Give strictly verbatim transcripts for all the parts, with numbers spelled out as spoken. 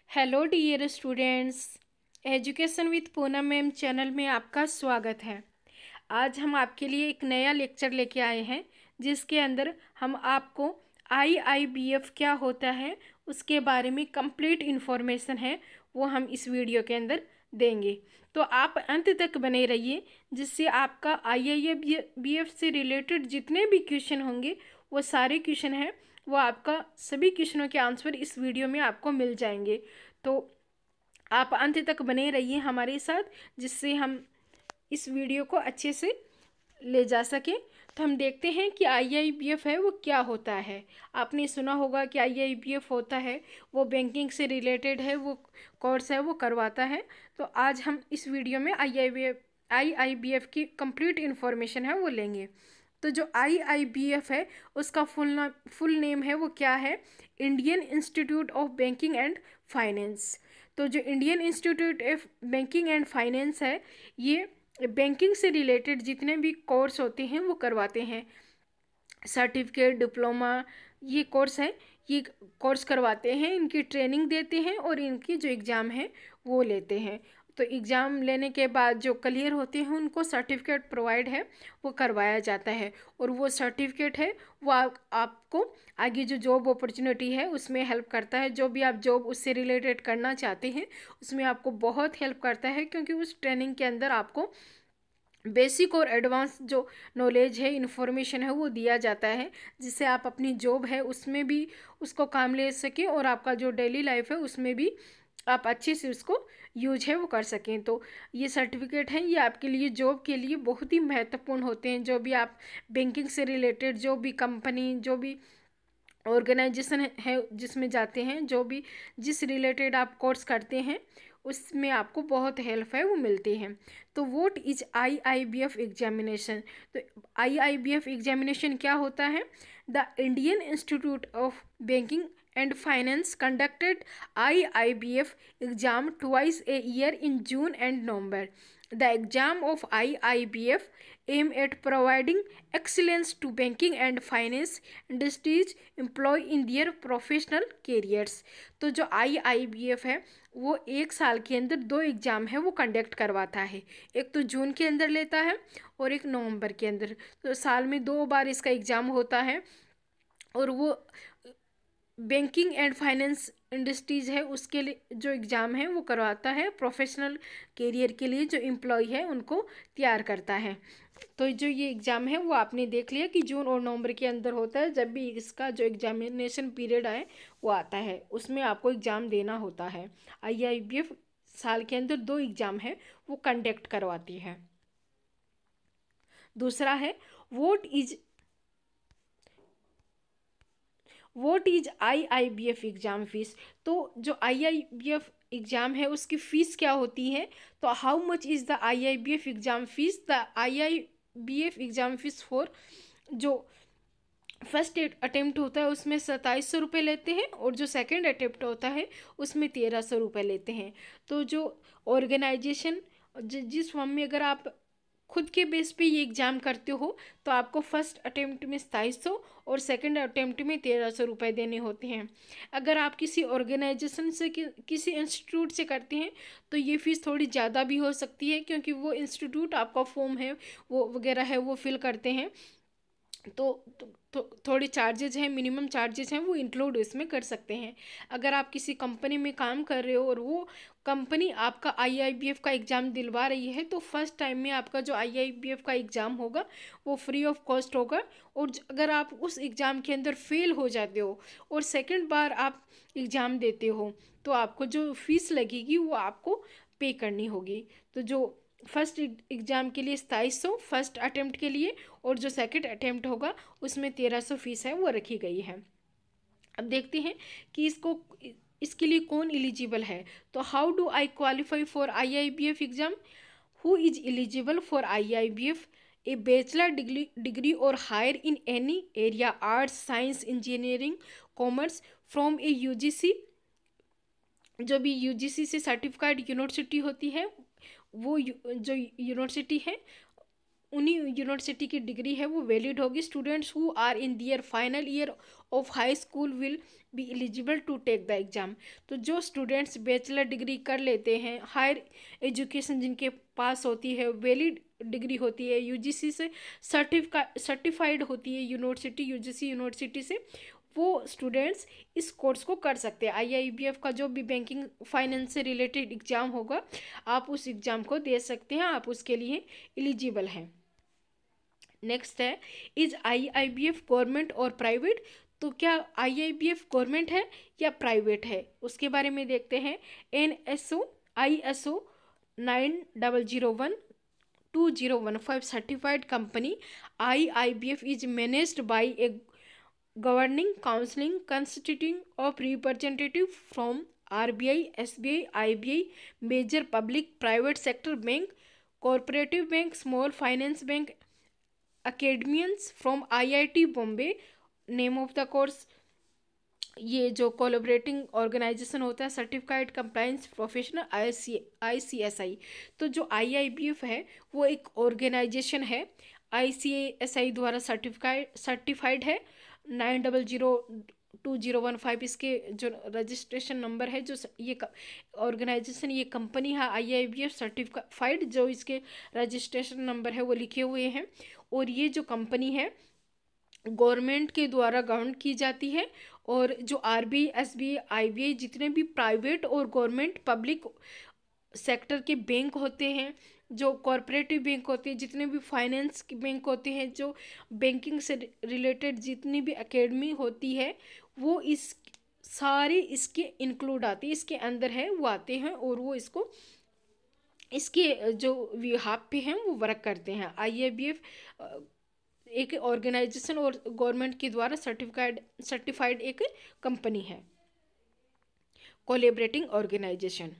Hello dear students, education with Poonam ma'am channel में आपका स्वागत है। आज हम आपके लिए एक नया लेक्चर लेके आए हैं जिसके अंदर हम आपको आई आई बी एफ क्या होता है उसके बारे में कंप्लीट इन्फॉर्मेशन है वो हम इस वीडियो के अंदर देंगे। तो आप अंत तक बने रहिए जिससे आपका आई आई बी एफ से रिलेटेड जितने भी क्वेश्चन होंगे वो सारे क्वेश्चन हैं वो आपका सभी क्वेश्चनों के आंसर इस वीडियो में आपको मिल जाएंगे। तो आप अंत तक बने रहिए हमारे साथ जिससे हम इस वीडियो को अच्छे से ले जा सकें। तो हम देखते हैं कि आई आई बी एफ है वो क्या होता है। आपने सुना होगा कि आई आई बी एफ होता है वो बैंकिंग से रिलेटेड है, वो कोर्स है वो करवाता है। तो आज हम इस वीडियो में I I B F I I B F की कंप्लीट इन्फॉर्मेशन है वो लेंगे। तो जो आई आई बी एफ है उसका फुल ना फुल नेम है वो क्या है, Indian institute of banking and finance. तो जो Indian institute of banking and finance है ये बैंकिंग से रिलेटेड जितने भी कोर्स होते हैं वो करवाते हैं। सर्टिफिकेट, डिप्लोमा, ये कोर्स है, ये कोर्स करवाते हैं, इनकी ट्रेनिंग देते हैं और इनकी जो एग्ज़ाम है वो लेते हैं। तो एग्ज़ाम लेने के बाद जो क्लियर होते हैं उनको सर्टिफिकेट प्रोवाइड है वो करवाया जाता है और वो सर्टिफिकेट है वो आ, आपको आगे जो जॉब अपॉर्चुनिटी है उसमें हेल्प करता है। जो भी आप जॉब उससे रिलेटेड करना चाहते हैं उसमें आपको बहुत हेल्प करता है क्योंकि उस ट्रेनिंग के अंदर आपको बेसिक और एडवांस जो नॉलेज है, इन्फॉर्मेशन है वो दिया जाता है जिससे आप अपनी जॉब है उसमें भी उसको काम ले सकें और आपका जो डेली लाइफ है उसमें भी आप अच्छे से उसको यूज है वो कर सकें। तो ये सर्टिफिकेट हैं ये आपके लिए जॉब के लिए बहुत ही महत्वपूर्ण होते हैं। जो भी आप बैंकिंग से रिलेटेड जो भी कंपनी, जो भी ऑर्गेनाइजेशन है जिसमें जाते हैं, जो भी जिस रिलेटेड आप कोर्स करते हैं उसमें आपको बहुत हेल्प है वो मिलती है। तो what is I I B F examination. तो I I B F examination क्या होता है, the Indian institute of banking and finance conducted I I B F exam twice a year in June and November. The exam of I I B F aim at providing excellence to banking and finance industries employee in their professional careers. तो जो I I B F है वो एक साल के अंदर दो exam है वो कंडक्ट करवाता है, एक तो जून के अंदर लेता है और एक नवंबर के अंदर। तो साल में दो बार इसका एग्ज़ाम होता है और वो बैंकिंग एंड फाइनेंस इंडस्ट्रीज़ है उसके लिए जो एग्ज़ाम है वो करवाता है, प्रोफेशनल करियर के लिए जो एम्प्लॉय है उनको तैयार करता है। तो जो ये एग्ज़ाम है वो आपने देख लिया कि जून और नवंबर के अंदर होता है। जब भी इसका जो एग्जामिनेशन पीरियड आए वो आता है उसमें आपको एग्ज़ाम देना होता है। आई आई बी एफ साल के अंदर दो एग्ज़ाम है वो कंडक्ट करवाती है। दूसरा है what is what is I I B F exam fees. तो जो I I B F exam है उसकी फ़ीस क्या होती है, तो how much is the I I B F exam fees. The I I B F exam fees for जो first attempt होता है उसमें सत्ताईस सौ रुपये लेते हैं और जो सेकंड अटेम्प्ट होता है उसमें तेरह सौ रुपये लेते हैं। तो जो ऑर्गेनाइजेशन जिस फॉर्म में अगर आप खुद के बेस पे ये एग्ज़ाम करते हो तो आपको फ़र्स्ट अटेम्प्ट में सताईस सौ और सेकंड अटेम्प्ट में तेरह सौ रुपये देने होते हैं। अगर आप किसी ऑर्गेनाइजेशन से कि, किसी इंस्टीट्यूट से करते हैं तो ये फ़ीस थोड़ी ज़्यादा भी हो सकती है क्योंकि वो इंस्टीट्यूट आपका फॉर्म है वो वगैरह है वो फिल करते हैं। तो, तो, तो थोड़ी चार्जेज हैं, मिनिमम चार्जेज हैं वो इंक्लूड इसमें कर सकते हैं। अगर आप किसी कंपनी में काम कर रहे हो और वो कंपनी आपका आई आई बी एफ का एग्ज़ाम दिलवा रही है तो फर्स्ट टाइम में आपका जो आई आई बी एफ का एग्ज़ाम होगा वो फ्री ऑफ कॉस्ट होगा। और अगर आप उस एग्ज़ाम के अंदर फेल हो जाते हो और सेकंड बार आप एग्ज़ाम देते हो तो आपको जो फीस लगेगी वो आपको पे करनी होगी। तो जो फर्स्ट एग्ज़ाम के लिए सताईस सौ फर्स्ट अटेम्प्ट के लिए और जो सेकंड अटेम्प्ट होगा उसमें तेरह सौ फीस है वो रखी गई है। अब देखते हैं कि इसको इसके लिए कौन एलिजिबल है। तो how do I qualify for I I B F exam. Who is eligible for I I B F. A bachelor degree degree और higher in any area arts, science, engineering, commerce from a U G C. जो भी you G सी से certified university होती है वो जो university है उन्हीं यूनिवर्सिटी की डिग्री है वो वैलिड होगी। Students who are in their final year of high school will be eligible to take the exam. तो जो स्टूडेंट्स बैचलर डिग्री कर लेते हैं, हायर एजुकेशन जिनके पास होती है, वैलिड डिग्री होती है, यूजीसी से सर्टिफा सर्टिफाइड होती है यूनिवर्सिटी, यूजीसी यूनिवर्सिटी से, वो स्टूडेंट्स इस कोर्स को कर सकते हैं। आईआईबीएफ का जो भी बैंकिंग फाइनेंस से रिलेटेड एग्ज़ाम होगा, आप उस एग्ज़ाम को दे सकते हैं, आप उसके लिए एलिजिबल हैं। नेक्स्ट है, इज आईआईबीएफ गवर्नमेंट और प्राइवेट। तो क्या आईआईबीएफ गवर्नमेंट है या प्राइवेट है, उसके बारे में देखते हैं। N S O I S O nine double zero one two zero one five certified company IIBF is managed by a governing council constituting of representative from R B I, S B I, I B I, major public private sector bank, cooperative bank, small finance bank, academians from I I T Bombay। name of the course, ये जो collaborating organisation होता है, certified compliance professional I C I C S I. तो जो I I B F है वो एक organisation है, आई सी एस आई द्वारा सर्टिफाइड सर्टिफाइड है। Nine double zero two zero one five इसके जो रजिस्ट्रेशन नंबर है, जो ये ऑर्गेनाइजेशन, ये कंपनी है I I B F certified, जो इसके रजिस्ट्रेशन नंबर है वो लिखे हुए हैं। और ये जो कंपनी है गवर्नमेंट के द्वारा गवर्न की जाती है। और जो R B I, S B I, I B I, जितने भी प्राइवेट और गवर्नमेंट पब्लिक सेक्टर के बैंक होते हैं, जो कॉरपोरेटिव बैंक होते हैं, जितने भी फाइनेंस के बैंक होते हैं, जो बैंकिंग से रिलेटेड जितनी भी एकेडमी होती है, वो इस सारे इसके इंक्लूड आती है, इसके अंदर है, वो आते हैं और वो इसको इसके जो विभाग पे हैं वो वर्क करते हैं। आई आई बी एफ एक ऑर्गेनाइजेशन और गवर्नमेंट के द्वारा सर्टिफाइड सर्टिफाइड एक कंपनी है, collaborating organisation.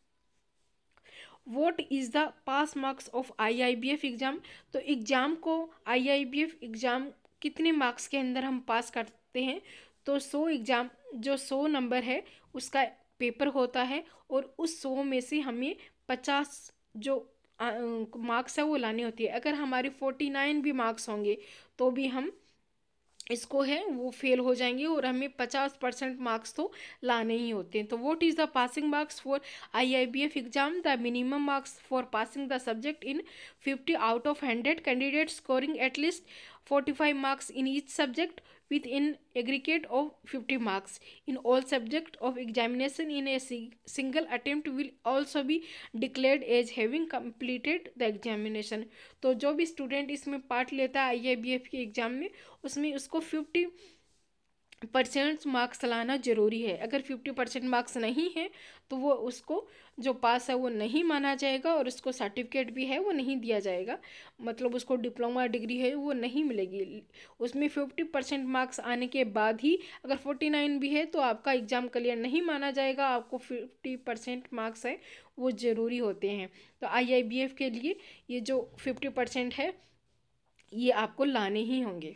What is the pass marks of I I B F exam. तो एग्ज़ाम को I I B F exam कितने मार्क्स के अंदर हम पास करते हैं। तो सौ एग्ज़ाम जो सौ नंबर है उसका पेपर होता है, और उस सौ में से हमें पचास जो मार्क्स है वो लाने होती है। अगर हमारे फोर्टी नाइन भी मार्क्स होंगे तो भी हम इसको है वो फेल हो जाएंगे, और हमें पचास परसेंट मार्क्स तो लाने ही होते हैं। तो what is the passing marks for I I B F exam. The minimum marks for passing the subject in fifty out of hundred candidate scoring at least forty five marks in each subject with in aggregate of fifty marks in all subject of examination in a single attempt will also be declared as having completed the examination। तो जो भी student इसमें part लेता है I I B F के exam में, उसमें उसको फिफ्टी परसेंट मार्क्स लाना ज़रूरी है। अगर फिफ्टी परसेंट मार्क्स नहीं है तो वो उसको जो पास है वो नहीं माना जाएगा, और उसको सर्टिफिकेट भी है वो नहीं दिया जाएगा, मतलब उसको डिप्लोमा डिग्री है वो नहीं मिलेगी। उसमें फिफ्टी परसेंट मार्क्स आने के बाद ही, अगर फोर्टी नाइन भी है तो आपका एग्ज़ाम क्लियर नहीं माना जाएगा, आपको फिफ्टी परसेंट मार्क्स है वो ज़रूरी होते हैं। तो आई आई बी एफ के लिए ये जो फिफ्टी परसेंट है ये आपको लाने ही होंगे।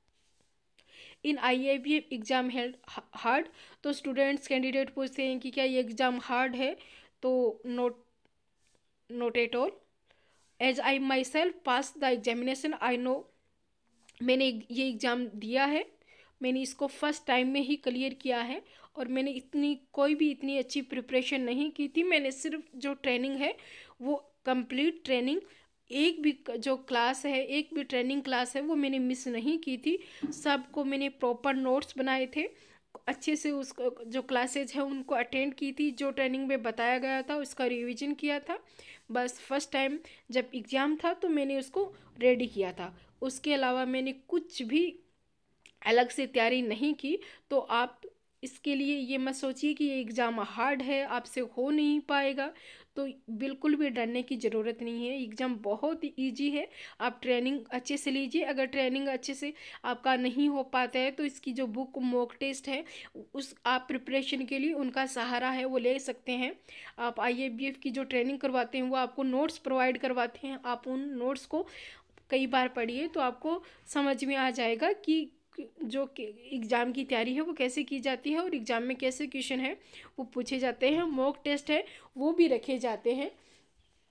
In I I B F exam है हार्ड। तो स्टूडेंट्स कैंडिडेट पूछते हैं कि क्या ये एग्ज़ाम हार्ड है। तो not not at all, as I myself pass the examination I know. मैंने ये एग्ज़ाम दिया है, मैंने इसको फर्स्ट टाइम में ही क्लियर किया है, और मैंने इतनी कोई भी इतनी अच्छी प्रिपरेशन नहीं की थी। मैंने सिर्फ जो ट्रेनिंग है वो कंप्लीट ट्रेनिंग, एक भी जो क्लास है, एक भी ट्रेनिंग क्लास है वो मैंने मिस नहीं की थी। सबको मैंने प्रॉपर नोट्स बनाए थे, अच्छे से उसको जो क्लासेज है उनको अटेंड की थी, जो ट्रेनिंग में बताया गया था उसका रिवीजन किया था। बस फर्स्ट टाइम जब एग्ज़ाम था तो मैंने उसको रेडी किया था, उसके अलावा मैंने कुछ भी अलग से तैयारी नहीं की। तो आप इसके लिए ये मत सोचिए कि ये एग्ज़ाम हार्ड है, आपसे हो नहीं पाएगा, तो बिल्कुल भी डरने की ज़रूरत नहीं है। एग्ज़ाम बहुत ही ईजी है, आप ट्रेनिंग अच्छे से लीजिए। अगर ट्रेनिंग अच्छे से आपका नहीं हो पाता है तो इसकी जो बुक मॉक टेस्ट है उस आप प्रिपरेशन के लिए उनका सहारा है वो ले सकते हैं। आप आई आई बी एफ की जो ट्रेनिंग करवाते हैं वो आपको नोट्स प्रोवाइड करवाते हैं, आप उन नोट्स को कई बार पढ़िए तो आपको समझ में आ जाएगा कि जो एग्ज़ाम की तैयारी है वो कैसे की जाती है, और एग्ज़ाम में कैसे क्वेश्चन है वो पूछे जाते हैं। मॉक टेस्ट है वो भी रखे जाते हैं,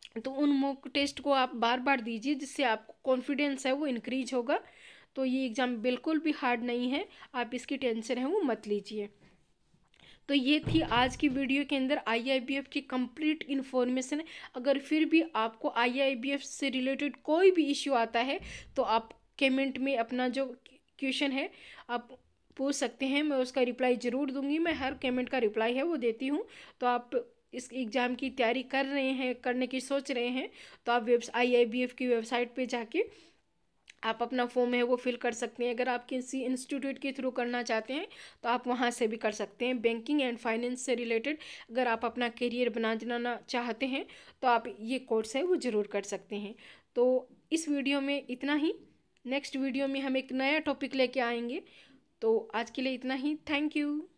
तो उन मॉक टेस्ट को आप बार बार दीजिए, जिससे आपको कॉन्फिडेंस है वो इंक्रीज होगा। तो ये एग्ज़ाम बिल्कुल भी हार्ड नहीं है, आप इसकी टेंशन है वो मत लीजिए। तो ये थी आज की वीडियो के अंदर आई आई बी एफ की कंप्लीट इन्फॉर्मेशन। अगर फिर भी आपको आई आई बी एफ से रिलेटेड कोई भी इश्यू आता है तो आप कमेंट में अपना जो क्वेश्चन है आप पूछ सकते हैं, मैं उसका रिप्लाई ज़रूर दूंगी। मैं हर कमेंट का रिप्लाई है वो देती हूँ। तो आप इस एग्ज़ाम की तैयारी कर रहे हैं, करने की सोच रहे हैं, तो आप web I I B F की वेबसाइट पे जाके आप अपना फॉर्म है वो फिल कर सकते हैं। अगर आप किसी इंस्टीट्यूट के थ्रू करना चाहते हैं तो आप वहाँ से भी कर सकते हैं। बैंकिंग एंड फाइनेंस से रिलेटेड अगर आप अपना करियर बनाना चाहते हैं तो आप ये कोर्स है वो ज़रूर कर सकते हैं। तो इस वीडियो में इतना ही। नेक्स्ट वीडियो में हम एक नया टॉपिक लेके आएंगे। तो आज के लिए इतना ही। Thank you.